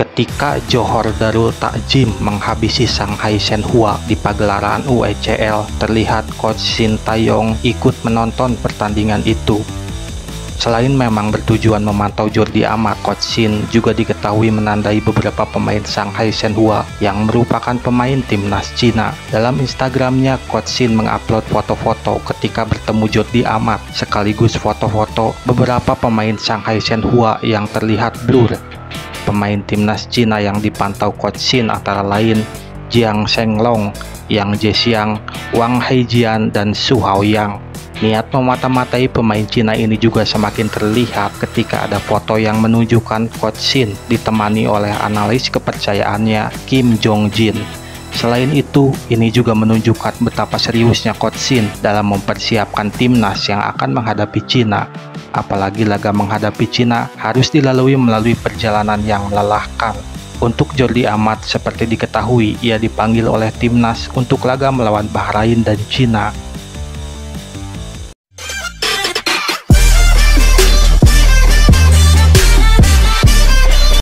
ketika Johor Darul Takzim menghabisi Shanghai Shenhua di pagelaran UECL, terlihat Coach Shin Tae-yong ikut menonton pertandingan itu. Selain memang bertujuan memantau Jordi Amat, Coach Shin juga diketahui menandai beberapa pemain Shanghai Shenhua yang merupakan pemain timnas Cina. Dalam Instagramnya, Coach Shin mengupload foto-foto ketika bertemu Jordi Amat, sekaligus foto-foto beberapa pemain Shanghai Shenhua yang terlihat blur. Pemain timnas Cina yang dipantau Coach Shin antara lain Jiang Shenglong, Yang Zhexiang, Wang Heijian, dan Su Haoyang. Niat memata-matai pemain Cina ini juga semakin terlihat ketika ada foto yang menunjukkan Coach Shin ditemani oleh analis kepercayaannya Kim Jong-jin. Selain itu, ini juga menunjukkan betapa seriusnya Coach Shin dalam mempersiapkan timnas yang akan menghadapi Cina. Apalagi laga menghadapi Cina harus dilalui melalui perjalanan yang melelahkan. Untuk Jordi Amat, seperti diketahui, ia dipanggil oleh timnas untuk laga melawan Bahrain dan Cina.